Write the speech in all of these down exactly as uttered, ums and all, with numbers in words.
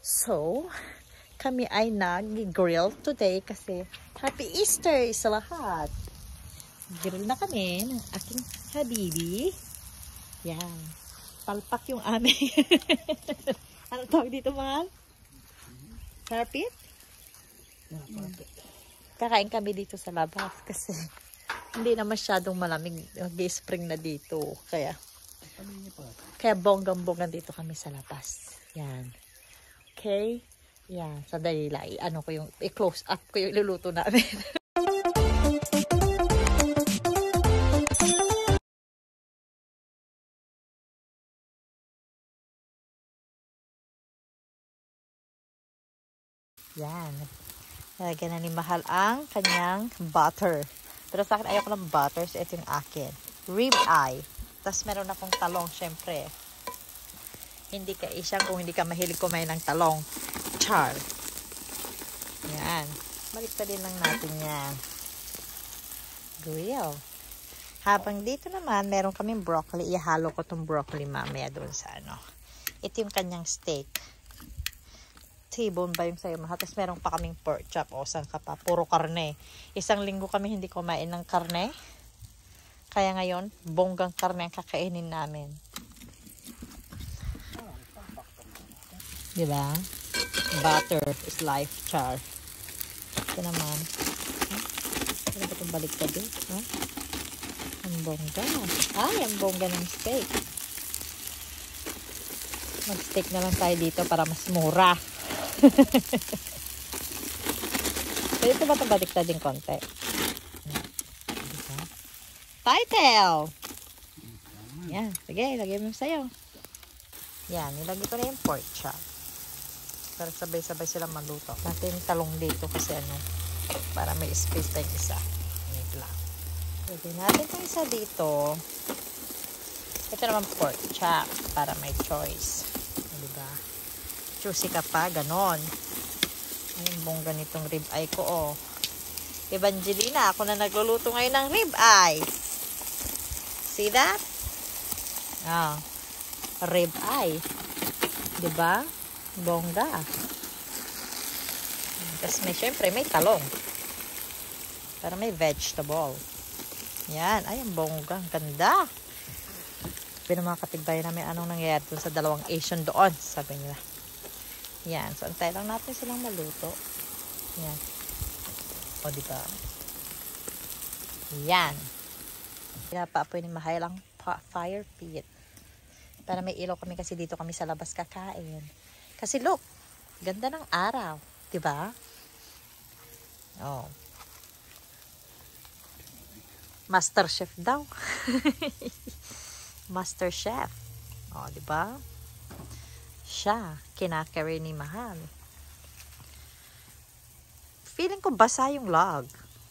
So, kami ay nag-grill today kasi Happy Easter sa lahat. Grill na kami ng aking habibi. Yan. Palpak yung aming. Ano tawag dito, mahal? Carpet? Yeah, carpet. Kakain kami dito sa labas kasi hindi na masyadong malamig. Mag-spring na dito. Kaya, kaya bonggang-bonggang dito kami sa labas. Yan. Okay? Yan. Sandali lang. Ano ko yung, i-close up ko yung iluluto namin. Yan. Lagyan na ni Mahal ang kanyang butter. Pero sa akin, ayoko ng butter. So, ito yung akin. Rib eye. Tapos, meron akong talong, syempre. Hindi ka isyang kung hindi ka mahilig kumain ng talong. Char. Yan. Baliktad din lang natin yan. Grill. Habang dito naman, meron kaming broccoli. Ihalo ko tong broccoli mamaya doon sa ano. Ito yung kanyang steak. T-bone ba yung sa'yo, mahal? Tapos meron pa kaming pork chop. O, saan ka pa? Puro karne. Isang linggo kami hindi kumain ng karne. Kaya ngayon, bonggang karne ang kakainin namin. Diba? Butter is life, char. Ito naman. Huh? Ano ba itong balik ka din? Huh? Ang bongga. Ay, ang bongga ng steak. Mag-steak na lang tayo dito para mas mura. Pwede ba ito baliktad din konti? Title! Yan. Sige, ilagay mo sa'yo. Yan. Nilagay ko na yung pork chop. Para sabay-sabay sila maluto. Natin yung talong dito kasi ano, para may space tayong isa. Wait lang. Pwede natin itong isa dito. Ito naman pork chop para may choice. Diba? Juicy ka pa, ganon. Ayun, bongga nitong rib eye ko, oh. Evangelina, ako na nagluluto ngayon ng rib eye. See that? Ah, rib eye. Diba? Bongga. Tapos may, syempre, may talong. Para may vegetable. Yan. Ay, ang bongga. Ang ganda. Sabi ng mga katigbayan namin anong nangyayari dun sa dalawang Asian doon. Sabi nila. Yan. So, antay lang natin silang maluto. Yan. O, diba? Yan. Pinapaapoy ni Mahal ang fire pit. Para may ilaw kami kasi dito kami sa labas kakain. Kasi look, ganda ng araw. Diba? Oh. Master Chef daw. Master Chef. Oh, diba? Siya, kinakari ni Mahal. Feeling ko basa yung log.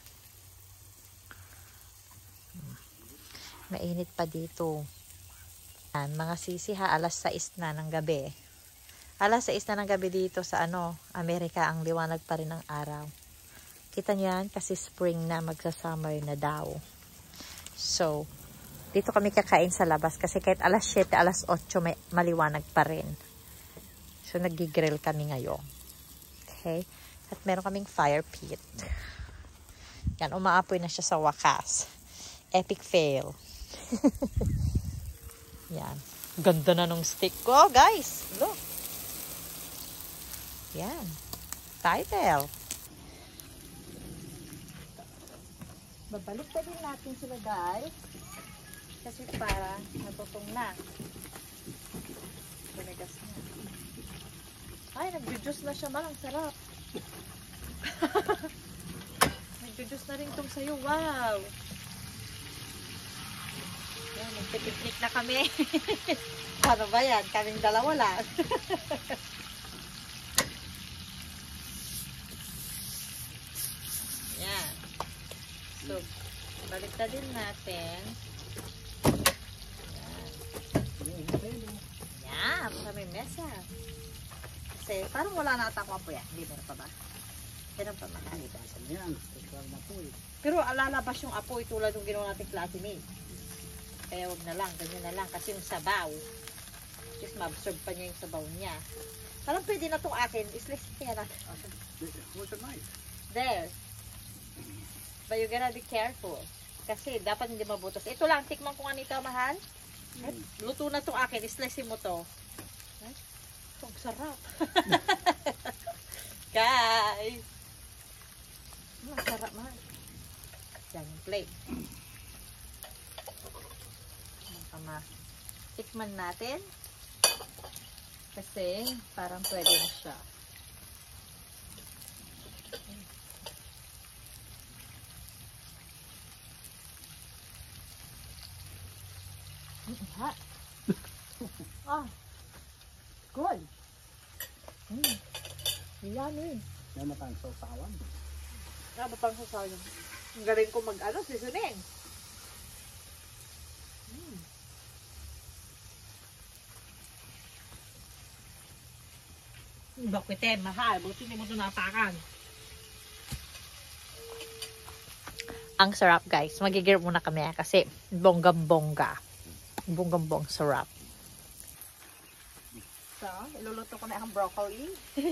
Mainit pa dito. Yan, mga sisi ha, alas sais na ng gabi. Alas sais na ng gabi dito sa ano, Amerika, ang liwanag pa rin ng araw. Kita niyo yan, kasi spring na, magsa-summer na daw. So, dito kami kakain sa labas kasi kahit alas siyete, alas otso, may maliwanag pa rin. So, nag-grill kami ngayon. Okay? At meron kaming fire pit. Yan, umaapoy na siya sa wakas. Epic fail. Yan. Ganda na nung stick ko, guys. Look. Yan. Title. Babalik pa din natin sila, guys. Kasi para natutong na. Tumigas na. Ay, nag-juice na siya, malang sarap. Nag-juice na rin itong sayo. Wow! Yan, magpipiknik na kami. Ano ba yan? Kaming dalawa lang. Yan. So, baliktad din natin. Yan. Yan, kami mesa. Kasi parang wala na ata ko apoy. Hindi meron pa ba? Meron pa makakita. Pero alalabas yung apoy tulad ng ginawa natin klase ni. Kaya wag na lang, ganyan na lang. Kasi yung sabaw, just ma-absorb pa niya yung sabaw niya. Parang pwede na itong akin. Islis kaya na. Where's the knife? There. But you gotta be careful. Kasi dapat hindi mabutas. Ito lang, tikman ko nga nito, mahal. At luto na itong akin. Islisin mo to. Ang sarap. Guys. Ang sarap, mahal. Yan yung plate. Tama. Tikman natin. Kasi parang pwede na siya. Hot. Ah. Good. Mm. Yummy. Yan matang sausawan. Ah, batang sausawan. Ang galing ko mag-ano, seasoning. Mm. Bakit eh, mahal. Buti hindi mo ito napakan. Ang sarap, guys. Magigirap muna kami kasi bonggang-bongga. Bonggang-bong sarap. So, iluluto ko na ang broccoli.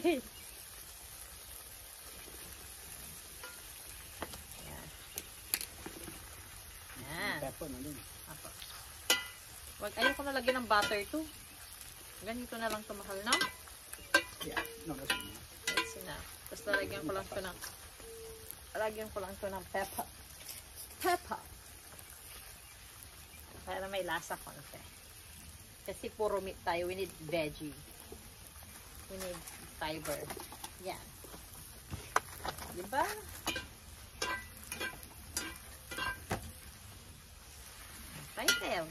Yan. Yan. Pepper na din. Apo. Wag, ayoko na lagyan ng butter to. Ganito na lang ito, mahal na. Yeah, no, that's enough. That's enough. Tapos lalagyan ko lang ito ng lalagyan ko lang ito ng pepper. Pepper. Para may lasa konti. Kasi puro meat tayo. We need veggie. We need fiber. Yan. Diba? Okay, tayo.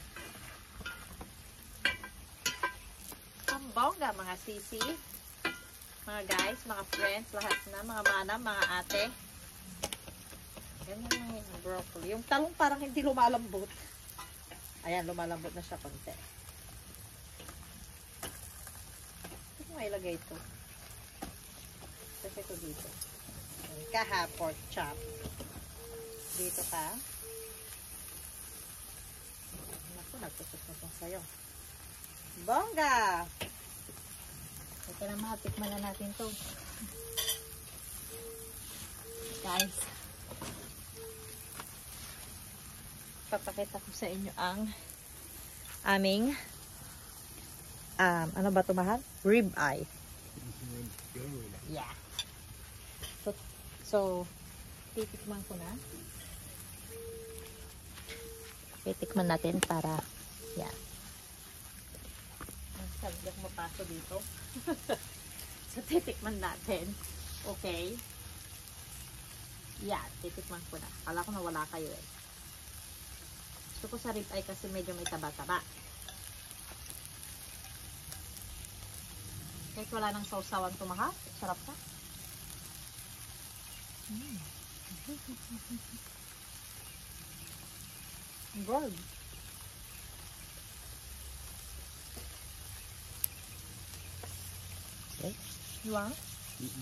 Ang bongga, mga sisi. Mga guys, mga friends, lahat na, mga manam, mga ate. Ganyan lang yung broccoli. Yung talong parang hindi lumalambot. Ayan, lumalambot na siya konti. Ito mo ilagay ito. Kasi ito dito. Kaha, pork chop. Dito ka. Naku, nagtusok na itong sayo. Bongga! Ito na mga, tikman na natin ito. Guys, papakita ko sa inyo ang aming um, ano ba ito, mahal? Rib eye. Yeah. So, so titikman ko na. Titikman natin para yan. Sabi ko mapaso dito. So, titikman natin. Okay. Yan, titikman ko na. Kala ko na wala kayo eh. Gusto ko sa rib eye kasi medyo may taba-taba. Kahit wala nang sausawan tumaha. Sarap ka. Mm. Broad. Okay. You want? Mm-mm.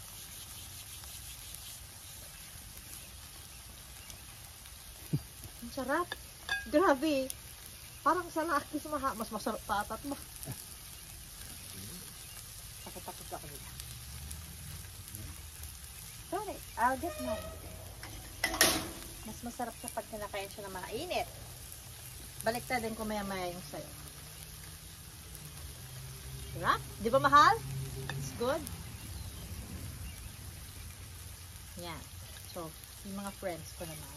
Ang sarap. Grabe. Parang sa lakis maha. Mas masarap pa atat mo. Takot-takot ako nila. Sorry. I'll get mine. Mas masarap siya pag kinakain siya na mainit. Baliktad din ko maya-maya yung sayo. Sarap? Di ba mahal? It's good. Yan. So, yung mga friends ko naman.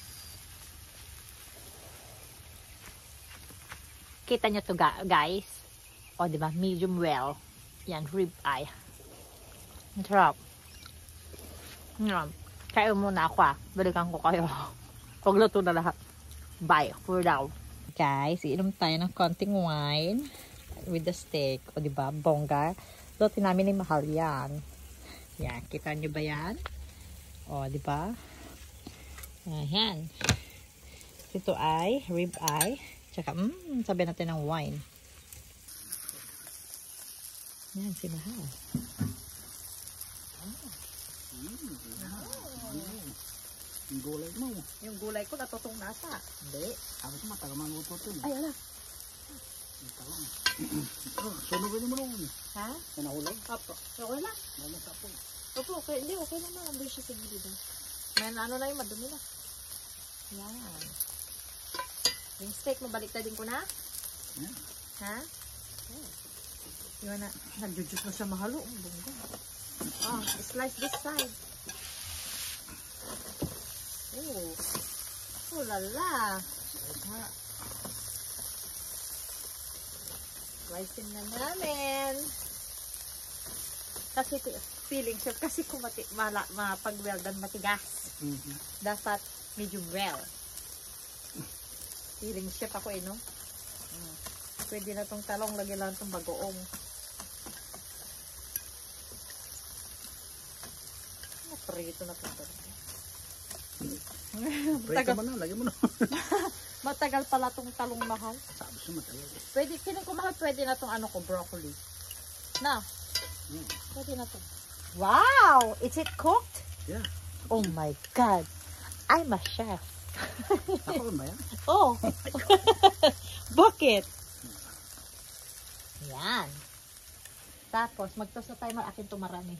Kita nyo to guys. O, diba? Medium well. Yan, rib eye. Ang sarap. Yan. Kaya muna ako ah. Balikan ko kayo. Pagluto na lahat. Bye. For now. Guys, iinom tayo ng konting wine with the steak. O, diba? Bongga. Luto namin ni mahal yan. Yan. Kita nyo ba yan? O, diba? Ayan. Ito ay rib eye. Tsaka, mm, sabi natin ng wine. Yan, si mahal. Oh. Mm. Oh. Yung gulay mo. Yung gulay ko natutong nasa. Hindi. Sabi ko matagal maluto ito. Ay, ala. Oh, sunugin mo naman. Ha? May nahulog. Opo. Okay lang. May sa po. Opo, okay. Hindi, okay naman. Andun siya sa gilid. eh. May ano na yung madumi na. Yan. Yung steak, mabaliktadin ko na. Yeah. Ha? Oh. Yung na, nag-jujus na siya mahalo. Ang bongga. Oh, slice this side. Oh. Oh, lala. Ha. Slicing na namin. Kasi feeling siya, kasi kung mati, mala, mapag-weldan matigas. Mm-hmm. Dapat medium well. Feeling chef ako eh, no? Mm. Pwede na tong talong, lagi lang tong bagoong. Naprito na ito. Prito mo na, lagi mo na. Matagal pala tong talong mahal. Sabi siya matagal. Pwede, feeling ko mahal, pwede na tong ano ko, broccoli. Na, Mm. pwede na to. Wow! Is it cooked? Yeah. Oh my God! I'm a chef. Ako ba yan? Oh! Bakit? Yan. Tapos, mag-toast na tayo, akin to marami.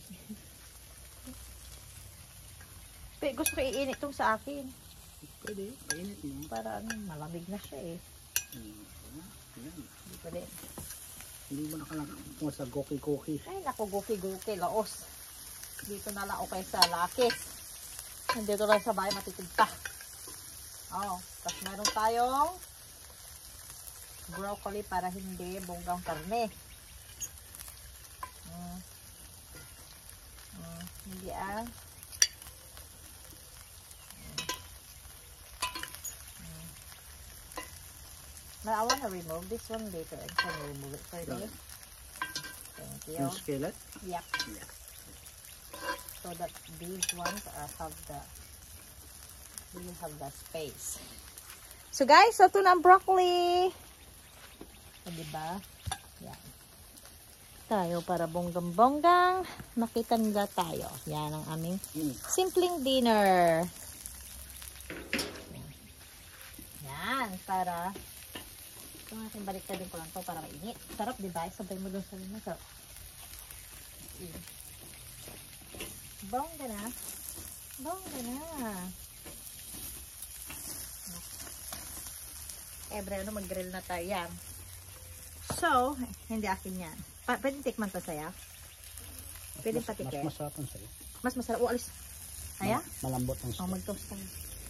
Pero gusto ko iinit tong sa akin. Pwede, painit mo. Para ano, malamig na siya eh. Mm. Yan. Hindi pwede. Hindi mo nakalagay mo sa goki-goki. Ay, naku, guki-guki, laos. Dito na lang okay sa lakis. Nandito lang sa bahay, matitid pa. Oh, tapos meron tayong broccoli para hindi bonggang karne. Mm. Mm, hindi ah. But I want to remove this one later. I can remove it for today. Thank you. Yung skillet? Yep. Yeah. So that these ones are have the will have the space. So guys, so ito na ang broccoli. So, diba? Yan. Tayo para bonggang-bonggang. Makita nila tayo. Yan ang aming Mm. simpleng dinner. Yan. Para ito nga aking baliktadin ko lang to para mainit. Sarap, diba? Sabay mo doon sa lima. Sarap. Bongga na. Bongga na. Ebre, ano, mag-grill na tayo. Yan. So, hindi akin yan. Pa pwede tikman to saya? Pwede Mas- patikin? Mas masarap ang sa'yo. Mas masarap. O, alis. Aya? Malambot ang O, sa'yo. mag-toast tayo.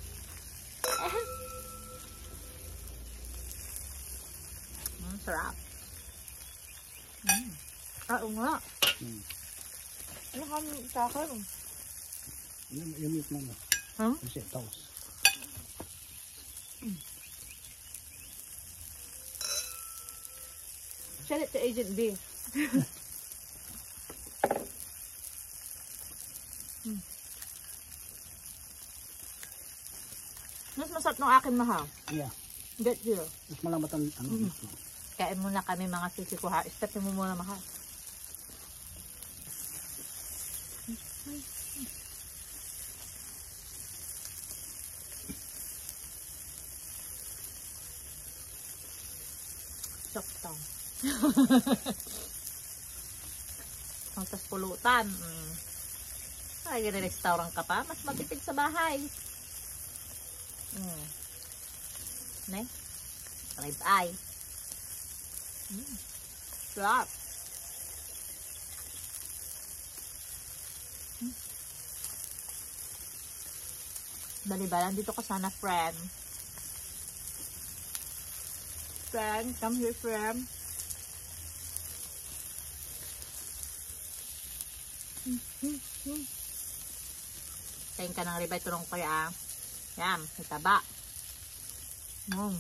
Mm, sarap. Mm. Ah, oo nga. Mm. Ano kami sa akin? Yung, yung meat mo mo. Huh? Kasi toast. Sell it to Agent B. Hmm. Mas masarap ng akin, mahal. Yeah. Get here. Mas malambot ang ang Mm. meat mo. Kain muna kami mga sisikuha. Stepin mo muna, mahal. Soktong. Ang tas pulutan. Mm. Ay, gini-restaurant ka pa. Mas matipid sa bahay. Mm. Ne? Rib eye. Mm. Sarap. Mm. Dali ba? Nandito ka sana, friend. Friend, come here, friend. Mm, mm, mm. Kain ka ng ribay, tulong ko ya. Yan, may taba. Mm.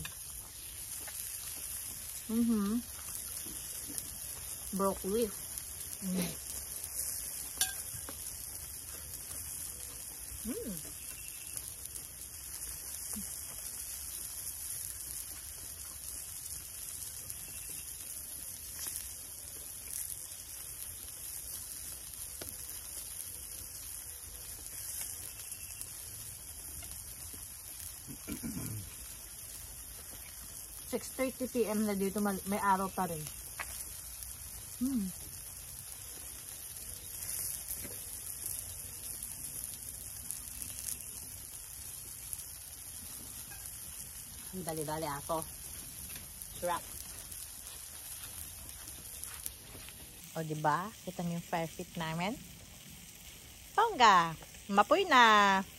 Mm-hmm. Broccoli. Mm. Mm. six thirty p m na dito may araw pa rin. Hmm. Dali-dali ako. Shrap. O, diba? Kita niyo yung fire pit namin? Bongga! Mapoy na!